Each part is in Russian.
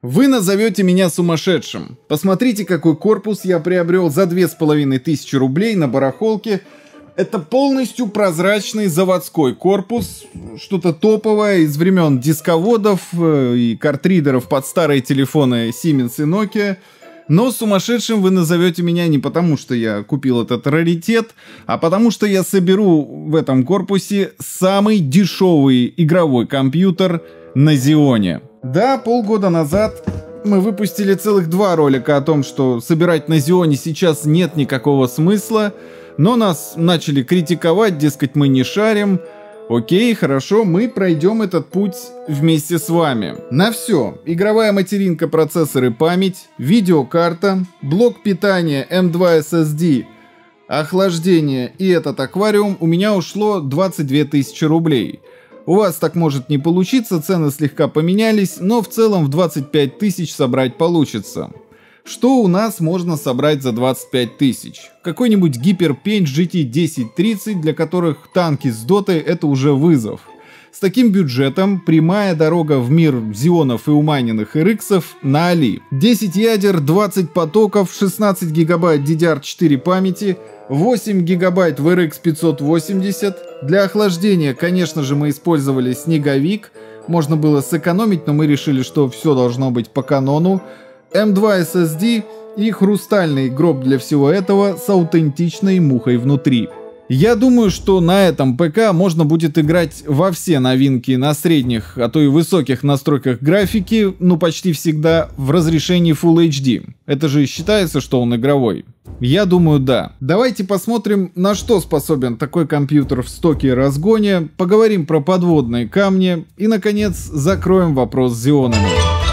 Вы назовете меня сумасшедшим. Посмотрите, какой корпус я приобрел за 2500 рублей на барахолке. Это полностью прозрачный заводской корпус, что-то топовое из времен дисководов и картридеров под старые телефоны Siemens и Nokia. Но сумасшедшим вы назовете меня не потому, что я купил этот раритет, а потому что я соберу в этом корпусе самый дешевый игровой компьютер на Xeon. Да, полгода назад мы выпустили целых 2 ролика о том, что собирать на Xeon сейчас нет никакого смысла, но нас начали критиковать, дескать, мы не шарим. Окей, хорошо, мы пройдем этот путь вместе с вами. На все. Игровая материнка, процессор и память, видеокарта, блок питания M2 SSD, охлаждение и этот аквариум у меня ушло 22 тысячи рублей. У вас так может не получиться, цены слегка поменялись, но в целом в 25 тысяч собрать получится. Что у нас можно собрать за 25 тысяч? Какой-нибудь Hyper-Paint GT 1030, для которых танки с дотой это уже вызов. С таким бюджетом прямая дорога в мир Xeon'ов и умайненных RX на Али. 10 ядер, 20 потоков, 16 гигабайт DDR4 памяти, 8 гигабайт в RX 580. Для охлаждения, конечно же, мы использовали снеговик. Можно было сэкономить, но мы решили, что все должно быть по канону. M2 SSD и хрустальный гроб для всего этого с аутентичной мухой внутри. Я думаю, что на этом ПК можно будет играть во все новинки на средних, а то и высоких настройках графики, ну почти всегда в разрешении Full HD. Это же считается, что он игровой. Я думаю, да. Давайте посмотрим, на что способен такой компьютер в стоке и разгоне, поговорим про подводные камни и, наконец, закроем вопрос с Xeon'ами.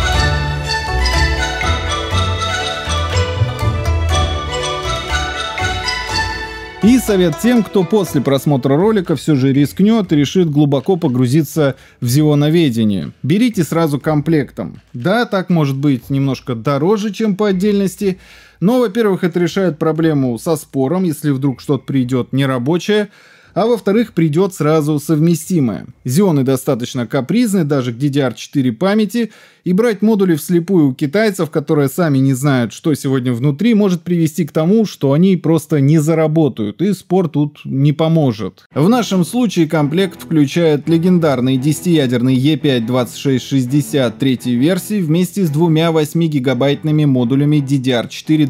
И совет тем, кто после просмотра ролика все же рискнет и решит глубоко погрузиться в Xeoноведение. Берите сразу комплектом. Да, так может быть немножко дороже, чем по отдельности, но, во-первых, это решает проблему со спором, если вдруг что-то придет нерабочее, а во-вторых, придет сразу совместимое. Xeon'ы достаточно капризны даже к DDR4 памяти, и брать модули вслепую у китайцев, которые сами не знают, что сегодня внутри, может привести к тому, что они просто не заработают, и спор тут не поможет. В нашем случае комплект включает легендарный 10-ядерный E5-2660 третьей версии вместе с 2 8-гигабайтными модулями DDR4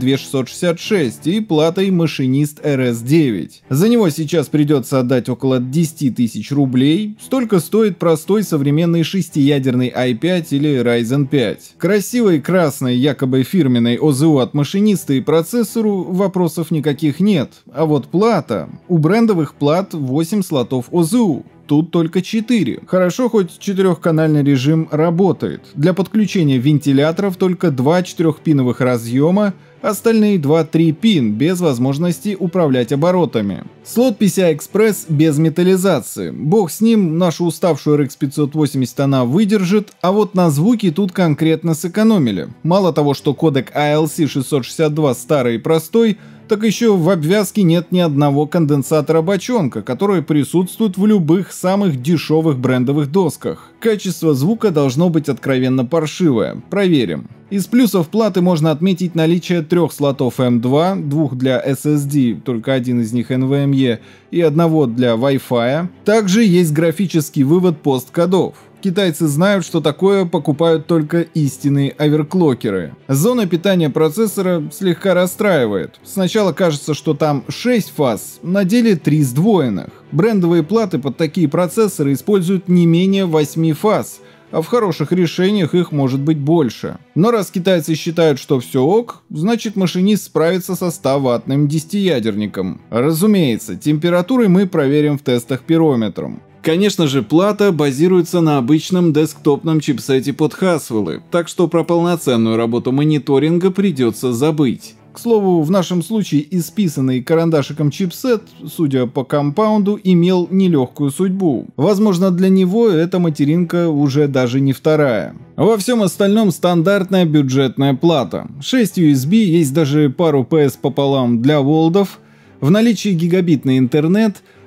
2666 и платой Machinist RS9. За него сейчас придется отдать около 10 тысяч рублей. Столько стоит простой современный 6-ядерный i5 или Ryzen 5. Красивой красной якобы фирменной ОЗУ от машиниста и процессору вопросов никаких нет. А вот плата. У брендовых плат 8 слотов ОЗУ. Тут только 4. Хорошо, хоть 4-канальный режим работает. Для подключения вентиляторов только 2 4-пиновых разъема, остальные 2 3-пин без возможности управлять оборотами. Слот PCI-Express без металлизации. Бог с ним, нашу уставшую RX 580 она выдержит, а вот на звуке тут конкретно сэкономили. Мало того, что кодек ALC 662 старый и простой, так еще в обвязке нет ни одного конденсатора-бочонка, который присутствует в любых самых дешевых брендовых досках. Качество звука должно быть откровенно паршивое. Проверим. Из плюсов платы можно отметить наличие 3 слотов M2, 2 для SSD, только один из них NVMe, и одного для Wi-Fi. Также есть графический вывод посткодов. Китайцы знают, что такое покупают только истинные оверклокеры. Зона питания процессора слегка расстраивает. Сначала кажется, что там 6 фаз, на деле 3 сдвоенных. Брендовые платы под такие процессоры используют не менее 8 фаз, а в хороших решениях их может быть больше. Но раз китайцы считают, что все ок, значит машинист справится со 100-ваттным 10-ядерником. Разумеется, температуры мы проверим в тестах пирометром. Конечно же, плата базируется на обычном десктопном чипсете под Haswell, так что про полноценную работу мониторинга придется забыть. К слову, в нашем случае исписанный карандашиком чипсет, судя по компаунду, имел нелегкую судьбу. Возможно, для него эта материнка уже даже не вторая. Во всем остальном стандартная бюджетная плата. 6 USB, есть даже пару PS пополам для волдов, в наличии гигабитный интернет,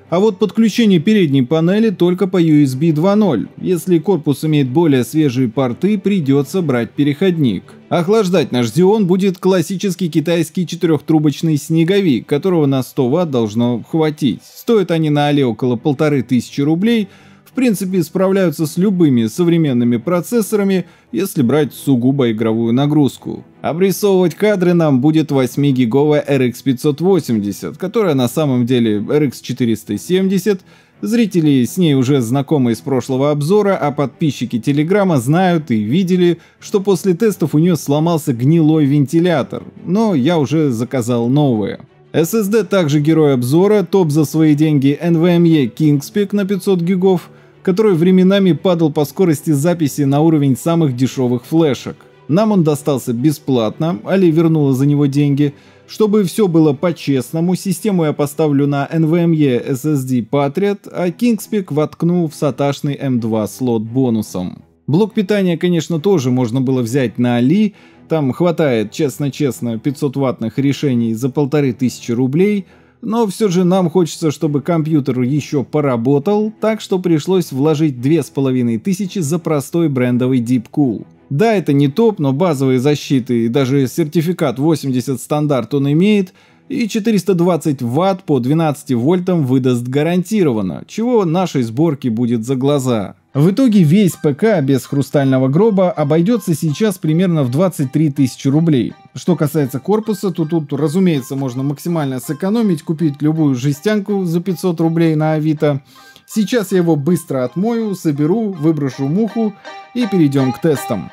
А вот подключение передней панели только по USB 2.0. Если корпус имеет более свежие порты, придется брать переходник. Охлаждать наш Xeon будет классический китайский 4-трубочный снеговик, которого на 100 Вт должно хватить. Стоят они на Али около 1500 рублей. В принципе, справляются с любыми современными процессорами, если брать сугубо игровую нагрузку. Обрисовывать кадры нам будет 8-гиговая RX 580, которая на самом деле RX 470. Зрители с ней уже знакомы из прошлого обзора, а подписчики Телеграма знают и видели, что после тестов у нее сломался гнилой вентилятор, но я уже заказал новые. SSD также герой обзора, топ за свои деньги NVMe Kingspec на 500 гигов, который временами падал по скорости записи на уровень самых дешевых флешек. Нам он достался бесплатно, Али вернула за него деньги. Чтобы все было по-честному, систему я поставлю на NVMe SSD Patriot, а Kingspec воткну в SATA-шный M2 слот бонусом. Блок питания, конечно, тоже можно было взять на Али, там хватает, честно-честно, 500-ваттных решений за 1500 рублей, но все же нам хочется, чтобы компьютер еще поработал, так что пришлось вложить 2500 за простой брендовый Deepcool. Да, это не топ, но базовые защиты и даже сертификат 80 стандарт он имеет, и 420 Вт по 12 вольтам выдаст гарантированно, чего нашей сборке будет за глаза. В итоге весь ПК без хрустального гроба обойдется сейчас примерно в 23 тысячи рублей. Что касается корпуса, то тут, разумеется, можно максимально сэкономить, купить любую жестянку за 500 рублей на Авито. Сейчас я его быстро отмою, соберу, выброшу муху и перейдем к тестам.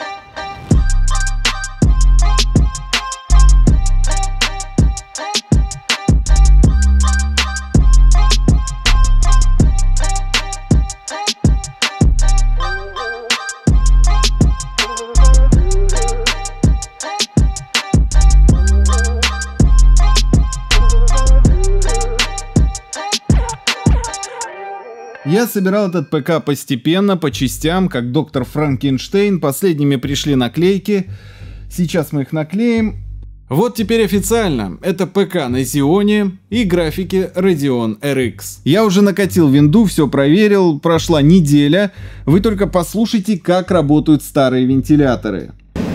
Я собирал этот ПК постепенно, по частям, как доктор Франкенштейн. Последними пришли наклейки. Сейчас мы их наклеим. Вот теперь официально. Это ПК на Xeon и графики Radeon RX. Я уже накатил винду, все проверил. Прошла неделя. Вы только послушайте, как работают старые вентиляторы.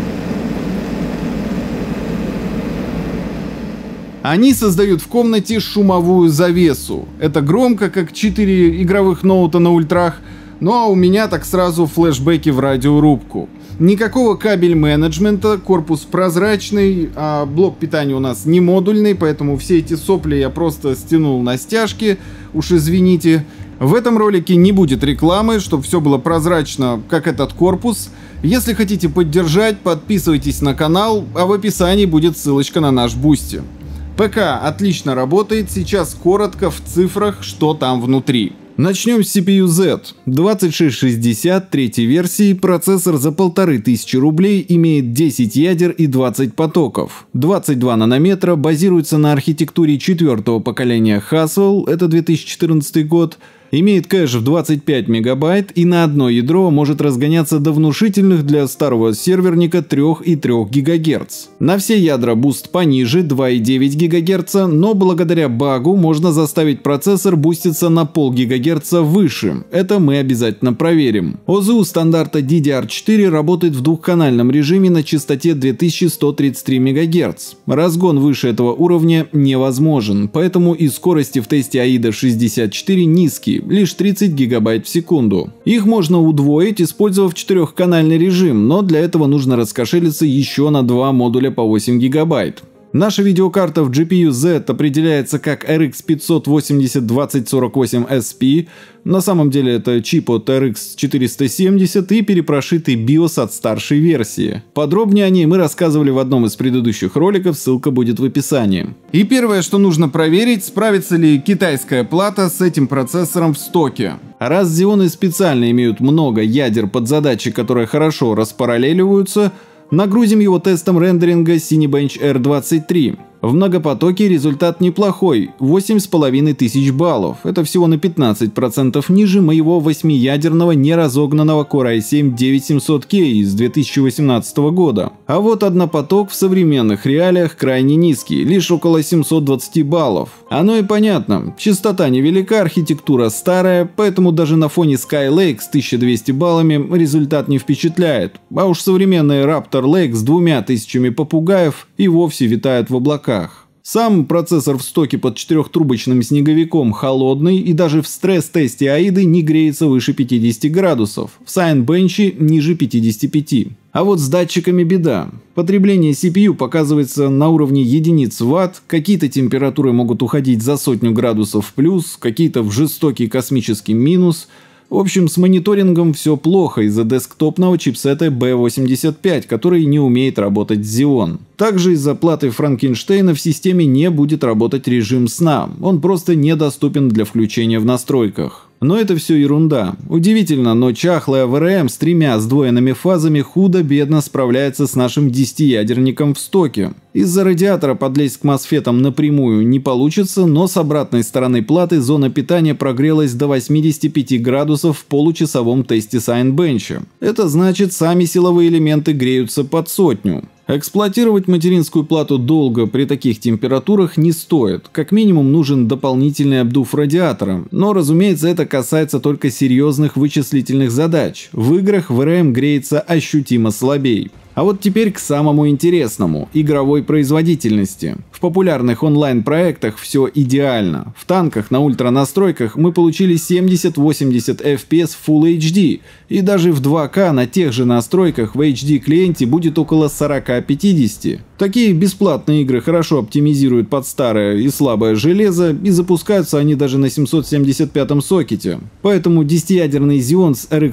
Они создают в комнате шумовую завесу. Это громко, как 4 игровых ноута на ультрах, ну а у меня так сразу флешбеки в радиорубку. Никакого кабель-менеджмента, корпус прозрачный, а блок питания у нас не модульный, поэтому все эти сопли я просто стянул на стяжки, уж извините. В этом ролике не будет рекламы, чтобы все было прозрачно, как этот корпус. Если хотите поддержать, подписывайтесь на канал, а в описании будет ссылочка на наш Boosty. ПК отлично работает, сейчас коротко в цифрах, что там внутри. Начнем с CPU Z. 2660 третьей версии, процессор за 1500 рублей, имеет 10 ядер и 20 потоков. 22 нанометра, базируется на архитектуре 4-го поколения Haswell, это 2014 год. Имеет кэш в 25 мегабайт и на одно ядро может разгоняться до внушительных для старого серверника 3,3 ГГц. На все ядра буст пониже 2,9 ГГц, но благодаря багу можно заставить процессор буститься на пол ГГц выше. Это мы обязательно проверим. ОЗУ стандарта DDR4 работает в двухканальном режиме на частоте 2133 МГц. Разгон выше этого уровня невозможен, поэтому и скорости в тесте AIDA 64 низкие. Лишь 30 гигабайт в секунду. Их можно удвоить, использовав 4-канальный режим, но для этого нужно раскошелиться еще на 2 модуля по 8 гигабайт. Наша видеокарта в GPU Z определяется как RX 580 2048 SP, на самом деле это чип от RX 470 и перепрошитый BIOS от старшей версии. Подробнее о ней мы рассказывали в одном из предыдущих роликов, ссылка будет в описании. И первое, что нужно проверить, справится ли китайская плата с этим процессором в стоке. Раз Xeon специально имеют много ядер под задачи, которые хорошо распараллеливаются, нагрузим его тестом рендеринга Cinebench R23. В многопотоке результат неплохой – 8500 баллов. Это всего на 15% ниже моего 8-ядерного неразогнанного Core i7-9700K из 2018 года. А вот однопоток в современных реалиях крайне низкий, лишь около 720 баллов. Оно и понятно. Частота невелика, архитектура старая, поэтому даже на фоне Skylake с 1200 баллами результат не впечатляет. А уж современный Raptor Lake с 2000 попугаев и вовсе витают в облаках. Сам процессор в стоке под 4-трубочным снеговиком холодный и даже в стресс-тесте AIDA не греется выше 50 градусов, в Cinebench ниже 55. А вот с датчиками беда. Потребление CPU показывается на уровне единиц ватт, какие-то температуры могут уходить за 100 градусов в плюс, какие-то в жестокий космический минус. В общем, с мониторингом все плохо из-за десктопного чипсета B85, который не умеет работать с Xeon. Также из-за платы Франкенштейна в системе не будет работать режим сна, он просто недоступен для включения в настройках. Но это все ерунда. Удивительно, но чахлая VRM с 3 сдвоенными фазами худо-бедно справляется с нашим 10-ядерником в стоке. Из-за радиатора подлезть к мосфетам напрямую не получится, но с обратной стороны платы зона питания прогрелась до 85 градусов в получасовом тесте Cinebench. Это значит, сами силовые элементы греются под 100. Эксплуатировать материнскую плату долго при таких температурах не стоит. Как минимум нужен дополнительный обдув радиатора. Но, разумеется, это касается только серьезных вычислительных задач. В играх VRM греется ощутимо слабее. А вот теперь к самому интересному – игровой производительности. В популярных онлайн-проектах все идеально. В танках на ультранастройках мы получили 70-80 FPS Full HD, и даже в 2К на тех же настройках в HD-клиенте будет около 40-50. Такие бесплатные игры хорошо оптимизируют под старое и слабое железо, и запускаются они даже на 775-м сокете. Поэтому 10-ядерный Xeon с RX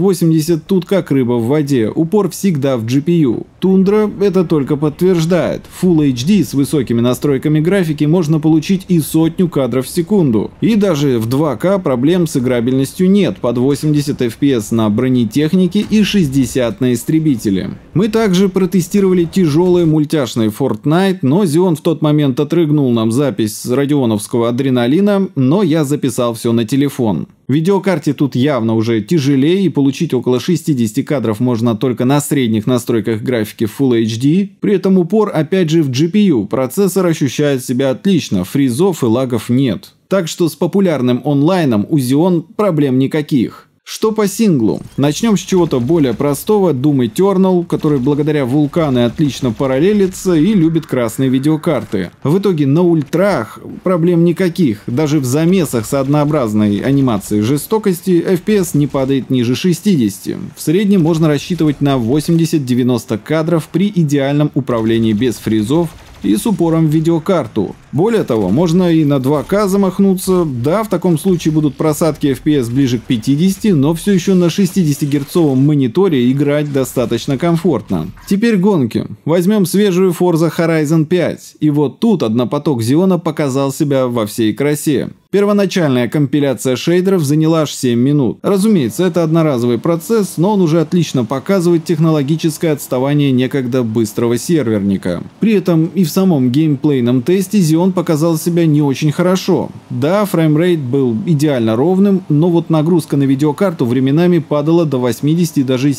580 тут как рыба в воде, упор всегда в GPU. Тундра это только подтверждает. Full HD с высокими настройками графики можно получить и 100 кадров в секунду. И даже в 2К проблем с играбельностью нет, под 80 FPS на бронетехнике и 60 на истребителе. Мы также протестировали тяжелый мультяшный Fortnite, но Xeon в тот момент отрыгнул нам запись с радионовского адреналина, но я записал все на телефон. Видеокарте тут явно уже тяжелее, и получить около 60 кадров можно только на средних настройках графики Full HD. При этом упор опять же в GPU, процессор ощущает себя отлично, фризов и лагов нет. Так что с популярным онлайном у Xeon проблем никаких. Что по синглу? Начнем с чего-то более простого, Doom Eternal, который благодаря Vulkan отлично параллелится и любит красные видеокарты. В итоге на ультрах проблем никаких, даже в замесах с однообразной анимацией жестокости FPS не падает ниже 60. В среднем можно рассчитывать на 80-90 кадров при идеальном управлении без фризов и с упором в видеокарту. Более того, можно и на 2К замахнуться. Да, в таком случае будут просадки FPS ближе к 50, но все еще на 60-герцовом мониторе играть достаточно комфортно. Теперь гонки. Возьмем свежую Forza Horizon 5. И вот тут однопоток Xeon показал себя во всей красе. Первоначальная компиляция шейдеров заняла аж 7 минут. Разумеется, это одноразовый процесс, но он уже отлично показывает технологическое отставание некогда быстрого серверника. При этом и в самом геймплейном тесте Xeon показал себя не очень хорошо. Да, фреймрейт был идеально ровным, но вот нагрузка на видеокарту временами падала до 80 и даже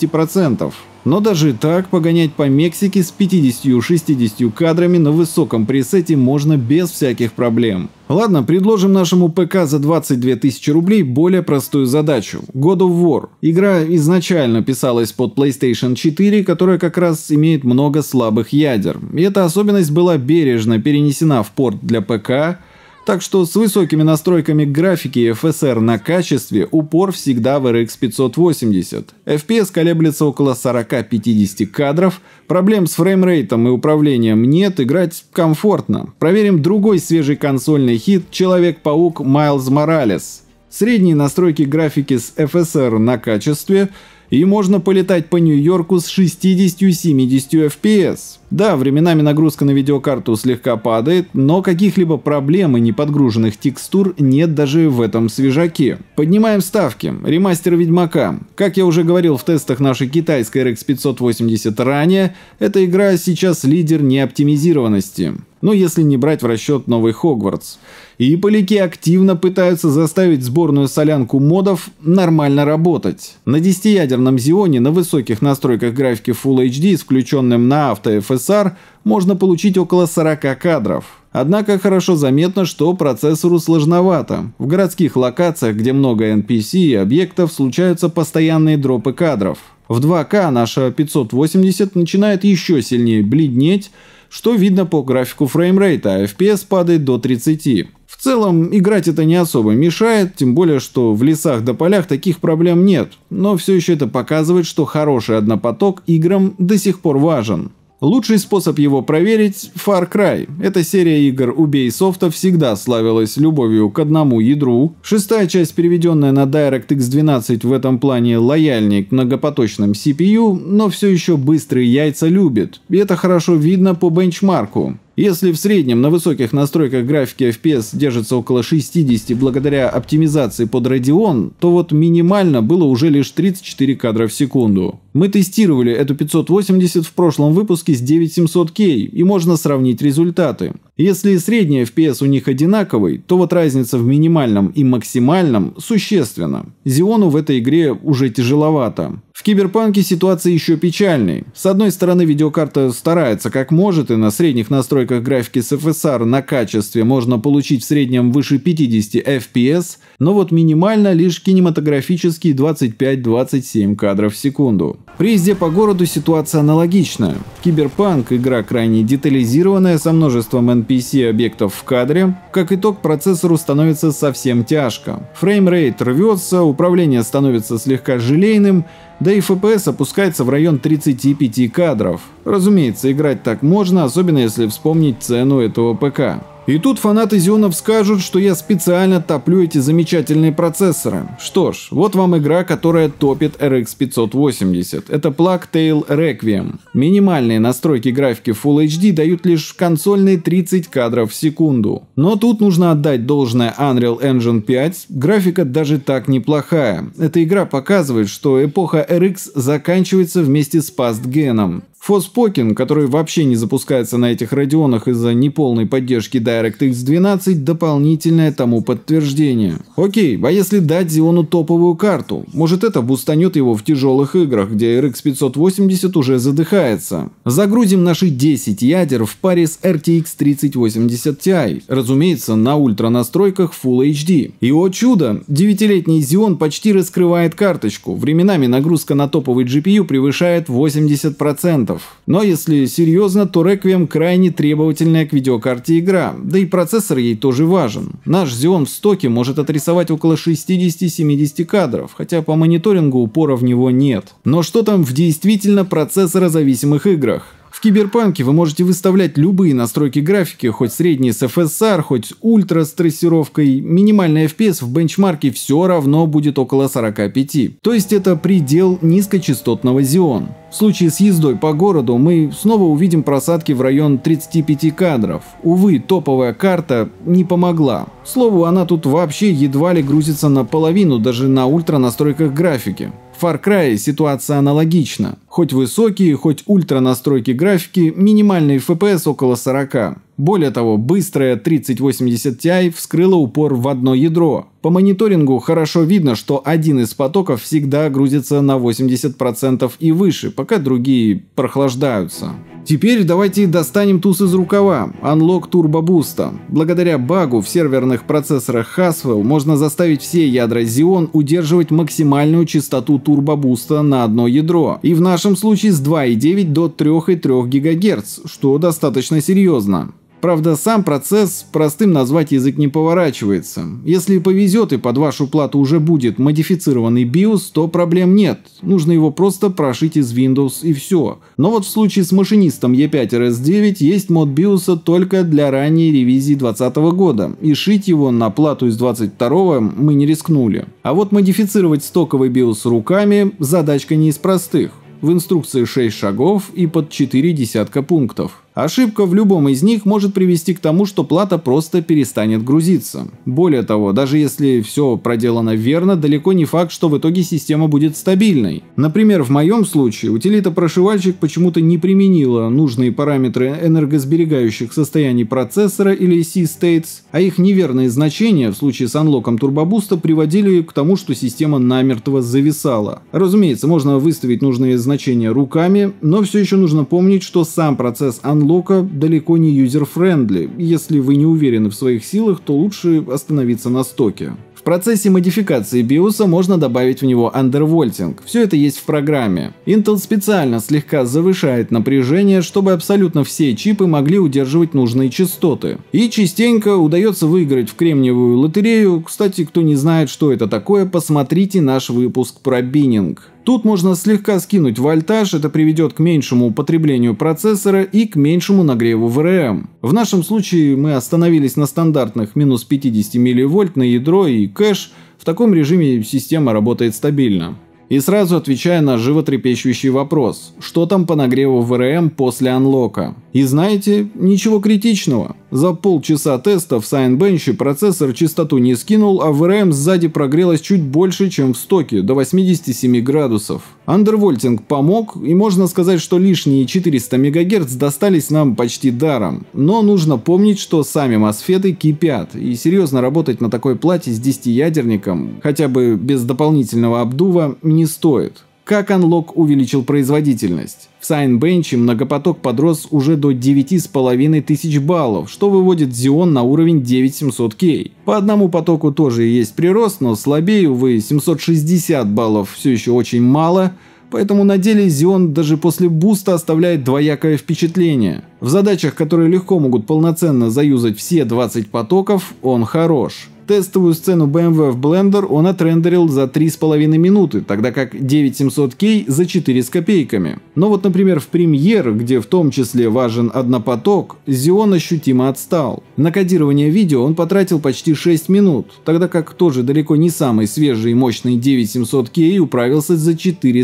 70%. Но даже так погонять по Мексике с 50-60 кадрами на высоком пресете можно без всяких проблем. Ладно, предложим нашему ПК за 22 тысячи рублей более простую задачу. God of War. Игра изначально писалась под PlayStation 4, которая как раз имеет много слабых ядер. И эта особенность была бережно перенесена в порт для ПК. Так что с высокими настройками графики и FSR на качестве упор всегда в RX 580. FPS колеблется около 40-50 кадров, проблем с фреймрейтом и управлением нет, играть комфортно. Проверим другой свежий консольный хит «Человек-паук Майлз Моралес». Средние настройки графики с FSR на качестве И можно полетать по Нью-Йорку с 60-70 FPS. Да, временами нагрузка на видеокарту слегка падает, но каких-либо проблем и неподгруженных текстур нет даже в этом свежаке. Поднимаем ставки. Ремастер Ведьмака. Как я уже говорил в тестах нашей китайской RX 580 ранее, эта игра сейчас лидер неоптимизированности. Но если не брать в расчет новый Хогвартс. И поляки активно пытаются заставить сборную солянку модов нормально работать. На 10-ядерном Xeon на высоких настройках графики Full HD с включенным на авто FSR можно получить около 40 кадров. Однако хорошо заметно, что процессору сложновато. В городских локациях, где много NPC и объектов, случаются постоянные дропы кадров. В 2К наша 580 начинает еще сильнее бледнеть, что видно по графику фреймрейта, а FPS падает до 30. В целом, играть это не особо мешает, тем более, что в лесах да полях таких проблем нет. Но все еще это показывает, что хороший однопоток играм до сих пор важен. Лучший способ его проверить – Far Cry. Эта серия игр Ubisoft всегда славилась любовью к одному ядру. Шестая часть, переведенная на DirectX 12, в этом плане лояльнее к многопоточным CPU, но все еще быстрые яйца любит. И это хорошо видно по бенчмарку. Если в среднем на высоких настройках графики FPS держится около 60 благодаря оптимизации под Radeon, то вот минимально было уже лишь 34 кадра в секунду. Мы тестировали эту 580 в прошлом выпуске с 9700K, и можно сравнить результаты. Если средний FPS у них одинаковый, то вот разница в минимальном и максимальном существенна. Xeon в этой игре уже тяжеловато. В Киберпанке ситуация еще печальней. С одной стороны, видеокарта старается как может, и на средних настройках графики с FSR на качестве можно получить в среднем выше 50 FPS, но вот минимально лишь кинематографические 25-27 кадров в секунду. При езде по городу ситуация аналогичная. Киберпанк – игра крайне детализированная, со множеством NPC объектов в кадре. Как итог, процессору становится совсем тяжко. Фреймрейт рвется, управление становится слегка желейным, да и FPS опускается в район 35 кадров. Разумеется, играть так можно, особенно если вспомнить цену этого ПК. И тут фанаты Xeon скажут, что я специально топлю эти замечательные процессоры. Что ж, вот вам игра, которая топит RX 580. Это Plague Tale Requiem. Минимальные настройки графики Full HD дают лишь консольные 30 кадров в секунду. Но тут нужно отдать должное Unreal Engine 5. Графика даже так неплохая. Эта игра показывает, что эпоха RX заканчивается вместе с Past-геном. Forspoken, который вообще не запускается на этих радионах из-за неполной поддержки DirectX 12, дополнительное тому подтверждение. Окей, а если дать Xeon топовую карту? Может, это бустанет его в тяжелых играх, где RX 580 уже задыхается. Загрузим наши 10 ядер в паре с RTX 3080 Ti, разумеется, на ультра настройках Full HD. И о чудо, 9-летний Xeon почти раскрывает карточку, временами нагрузка на топовый GPU превышает 80%. Но если серьезно, то Requiem крайне требовательная к видеокарте игра, да и процессор ей тоже важен. Наш Xeon в стоке может отрисовать около 60-70 кадров, хотя по мониторингу упора в него нет. Но что там в действительно процессорозависимых играх? В Киберпанке вы можете выставлять любые настройки графики, хоть средние с FSR, хоть ультра с трассировкой. Минимальный FPS в бенчмарке все равно будет около 45. То есть это предел низкочастотного Xeon. В случае с ездой по городу мы снова увидим просадки в район 35 кадров. Увы, топовая карта не помогла. К слову, она тут вообще едва ли грузится наполовину, даже на ультра настройках графики. В Far Cry ситуация аналогична. Хоть высокие, хоть ультра настройки графики, минимальный FPS около 40. Более того, быстрая 3080 Ti вскрыла упор в одно ядро. По мониторингу хорошо видно, что один из потоков всегда грузится на 80% и выше, пока другие прохлаждаются. Теперь давайте достанем туз из рукава – Unlock Turbo Boost. Благодаря багу в серверных процессорах Haswell можно заставить все ядра Xeon удерживать максимальную частоту Turbo Boost на одно ядро. И в нашем случае с 2,9 до 3,3 ГГц, что достаточно серьезно. Правда, сам процесс простым назвать язык не поворачивается. Если повезет и под вашу плату уже будет модифицированный BIOS, то проблем нет. Нужно его просто прошить из Windows и все. Но вот в случае с машинистом E5-RS9 есть мод BIOS только для ранней ревизии 2020 года, и шить его на плату из 22 мы не рискнули. А вот модифицировать стоковый BIOS руками задачка не из простых. В инструкции 6 шагов и под 4 десятка пунктов. Ошибка в любом из них может привести к тому, что плата просто перестанет грузиться. Более того, даже если все проделано верно, далеко не факт, что в итоге система будет стабильной. Например, в моем случае утилита-прошивальщик почему-то не применила нужные параметры энергосберегающих состояний процессора или C-States, а их неверные значения в случае с анлоком турбобуста приводили к тому, что система намертво зависала. Разумеется, можно выставить нужные значения руками, но все еще нужно помнить, что сам процесс анлока далеко не юзер-френдли. Если вы не уверены в своих силах, то лучше остановиться на стоке. В процессе модификации BIOS можно добавить в него андервольтинг. Все это есть в программе. Intel специально слегка завышает напряжение, чтобы абсолютно все чипы могли удерживать нужные частоты. И частенько удается выиграть в кремниевую лотерею. Кстати, кто не знает, что это такое, посмотрите наш выпуск про биннинг. Тут можно слегка скинуть вольтаж, это приведет к меньшему потреблению процессора и к меньшему нагреву ВРМ. В нашем случае мы остановились на стандартных минус 50 мВ на ядро и кэш. В таком режиме система работает стабильно. И сразу отвечая на животрепещущий вопрос, что там по нагреву ВРМ после анлока. И знаете, ничего критичного. За полчаса теста в Cinebench процессор частоту не скинул, а ВРМ сзади прогрелась чуть больше, чем в стоке, до 87 градусов. Андервольтинг помог, и можно сказать, что лишние 400 МГц достались нам почти даром. Но нужно помнить, что сами мосфеты кипят, и серьезно работать на такой плате с 10-ядерником, хотя бы без дополнительного обдува, не стоит. Как анлок увеличил производительность? В Cinebench многопоток подрос уже до 9500 баллов, что выводит Xeon на уровень 9700K. По одному потоку тоже есть прирост, но слабее, увы, 760 баллов все еще очень мало, поэтому на деле Xeon даже после буста оставляет двоякое впечатление. В задачах, которые легко могут полноценно заюзать все 20 потоков, он хорош. Тестовую сцену BMW в Blender он отрендерил за 3,5 минуты, тогда как 9700K за 4 с копейками. Но вот, например, в Premiere, где в том числе важен однопоток, Xeon ощутимо отстал. На кодирование видео он потратил почти 6 минут, тогда как тоже далеко не самый свежий и мощный 9700K управился за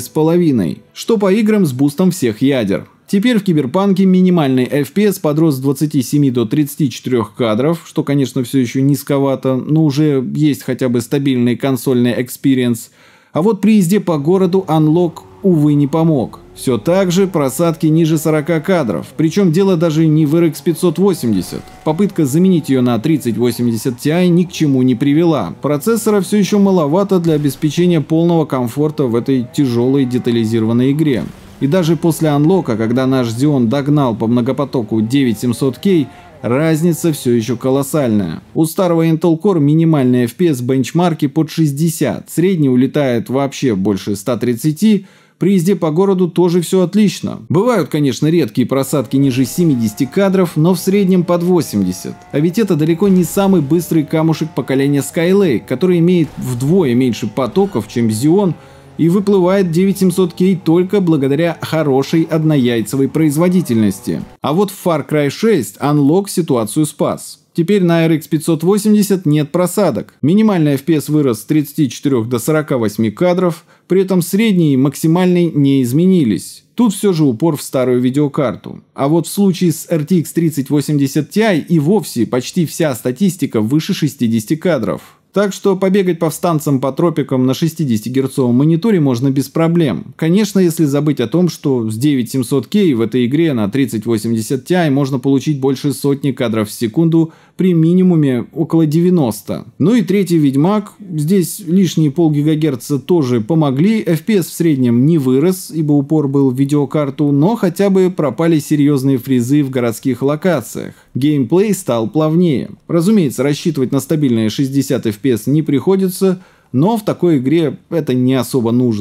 4,5. Что по играм с бустом всех ядер. Теперь в Киберпанке минимальный FPS подрос с 27 до 34 кадров, что, конечно, все еще низковато, но уже есть хотя бы стабильный консольный экспириенс. А вот при езде по городу Unlock, увы, не помог. Все так же просадки ниже 40 кадров, причем дело даже не в RX 580. Попытка заменить ее на 3080 Ti ни к чему не привела. Процессора все еще маловато для обеспечения полного комфорта в этой тяжелой детализированной игре. И даже после анлока, когда наш Xeon догнал по многопотоку 9700K, разница все еще колоссальная. У старого Intel Core минимальный FPS бенчмарки под 60, средний улетает вообще больше 130, при езде по городу тоже все отлично. Бывают, конечно, редкие просадки ниже 70 кадров, но в среднем под 80. А ведь это далеко не самый быстрый камушек поколения Skylake, который имеет вдвое меньше потоков, чем Xeon, и выплывает 9700K только благодаря хорошей однояйцевой производительности. А вот в Far Cry 6 Unlock ситуацию спас. Теперь на RX 580 нет просадок. Минимальный FPS вырос с 34 до 48 кадров, при этом средний и максимальный не изменились. Тут все же упор в старую видеокарту. А вот в случае с RTX 3080 Ti и вовсе почти вся статистика выше 60 кадров. Так что побегать повстанцам по тропикам на 60-герцовом мониторе можно без проблем. Конечно, если забыть о том, что с 9700K в этой игре на 3080 Ti можно получить больше сотни кадров в секунду при минимуме около 90. Ну и третий Ведьмак. Здесь лишние полгигагерца тоже помогли. FPS в среднем не вырос, ибо упор был в видеокарту, но хотя бы пропали серьезные фризы в городских локациях. Геймплей стал плавнее. Разумеется, рассчитывать на стабильные 60 FPS не приходится, но в такой игре это не особо нужно.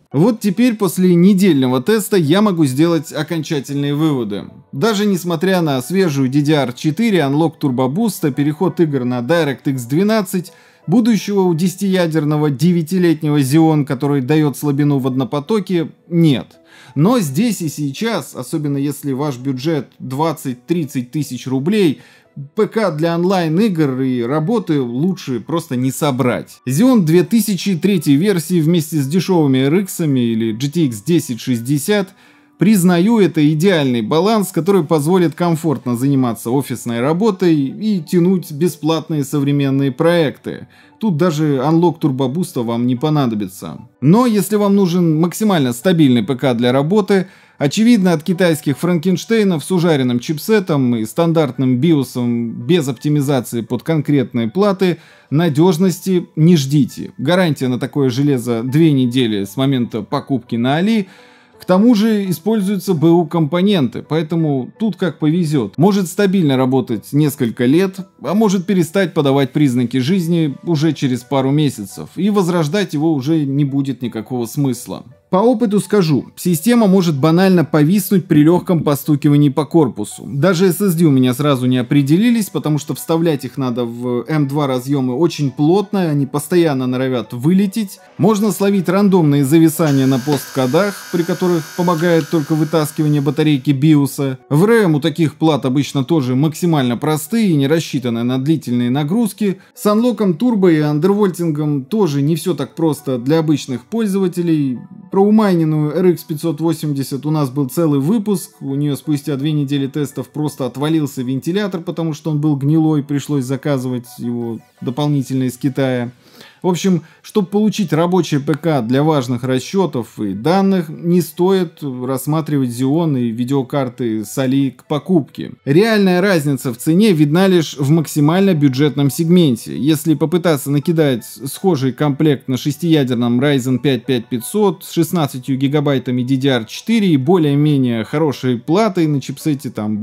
Вот теперь после недельного теста я могу сделать окончательные выводы. Даже несмотря на свежую DDR4, Unlock Turbo Boost, переход игр на DirectX 12, будущего у 10-ядерного 9-летнего Xeon, который дает слабину в однопотоке, нет. Но здесь и сейчас, особенно если ваш бюджет 20-30 тысяч рублей, ПК для онлайн-игр и работы лучше просто не собрать. Xeon 2003 версии вместе с дешевыми RX или GTX 1060, признаю, это идеальный баланс, который позволит комфортно заниматься офисной работой и тянуть бесплатные современные проекты. Тут даже Unlock Turbo Boost вам не понадобится. Но если вам нужен максимально стабильный ПК для работы, очевидно, от китайских франкенштейнов с ужаренным чипсетом и стандартным биосом без оптимизации под конкретные платы надежности не ждите. Гарантия на такое железо 2 недели с момента покупки на Али. К тому же используются БУ компоненты, поэтому тут как повезет. Может стабильно работать несколько лет, а может перестать подавать признаки жизни уже через пару месяцев, и возрождать его уже не будет никакого смысла. По опыту скажу, система может банально повиснуть при легком постукивании по корпусу. Даже SSD у меня сразу не определились, потому что вставлять их надо в M2 разъемы очень плотно, они постоянно норовят вылететь. Можно словить рандомные зависания на посткодах, при которых помогает только вытаскивание батарейки BIOS. В RAM у таких плат обычно тоже максимально простые и не рассчитаны на длительные нагрузки. С анлоком турбо и андервольтингом тоже не все так просто для обычных пользователей. Про умайненную RX 580 у нас был целый выпуск, у нее спустя 2 недели тестов просто отвалился вентилятор, потому что он был гнилой, пришлось заказывать его дополнительно из Китая. В общем, чтобы получить рабочее ПК для важных расчетов и данных, не стоит рассматривать Xeon и видеокарты с Али к покупке. Реальная разница в цене видна лишь в максимально бюджетном сегменте. Если попытаться накидать схожий комплект на 6-ядерном Ryzen 5 5500 с 16 гигабайтами DDR4 и более-менее хорошей платой на чипсете там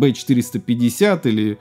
B450 или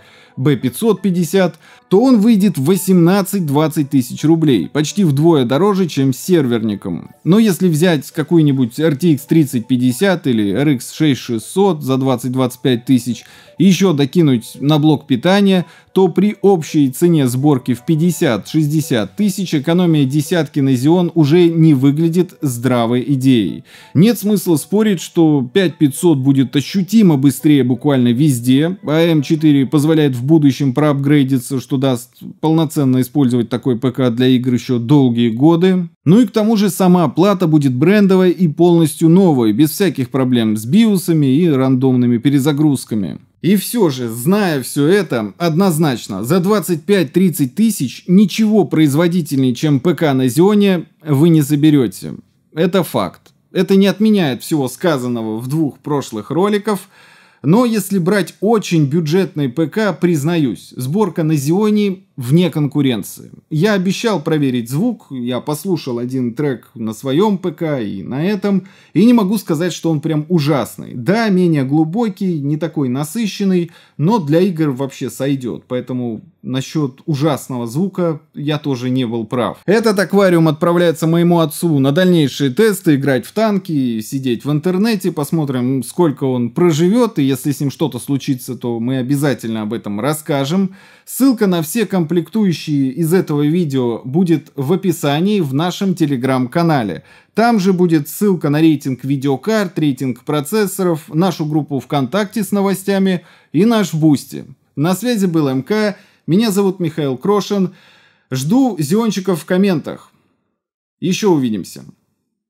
B550, то он выйдет в 18-20 тысяч рублей, почти вдвое дороже, чем с серверником. Но если взять какую-нибудь RTX 3050 или RX 6600 за 20-25 тысяч и еще докинуть на блок питания, то при общей цене сборки в 50-60 тысяч экономия десятки на Xeon уже не выглядит здравой идеей. Нет смысла спорить, что 5500 будет ощутимо быстрее буквально везде, а M4 позволяет в будущем проапгрейдиться, что даст полноценно использовать такой ПК для игр еще долгие годы. Ну и к тому же сама плата будет брендовой и полностью новой, без всяких проблем с биосами и рандомными перезагрузками. И все же, зная все это, однозначно, за 25-30 тысяч ничего производительнее, чем ПК на Xeon, вы не заберете. Это факт. Это не отменяет всего сказанного в 2 прошлых роликах. Но если брать очень бюджетный ПК, признаюсь, сборка на Xeon вне конкуренции. Я обещал проверить звук, я послушал один трек на своем ПК и на этом, и не могу сказать, что он прям ужасный. Да, менее глубокий, не такой насыщенный, но для игр вообще сойдет, поэтому насчет ужасного звука я тоже не был прав. Этот аквариум отправляется моему отцу на дальнейшие тесты, играть в танки, сидеть в интернете, посмотрим, сколько он проживет, и если с ним что-то случится, то мы обязательно об этом расскажем. Ссылка на все комплектующие из этого видео будет в описании в нашем телеграм-канале. Там же будет ссылка на рейтинг видеокарт, рейтинг процессоров, нашу группу ВКонтакте с новостями и наш Бусти. На связи был МК, меня зовут Михаил Крошин. Жду зиончиков в комментах. Еще увидимся.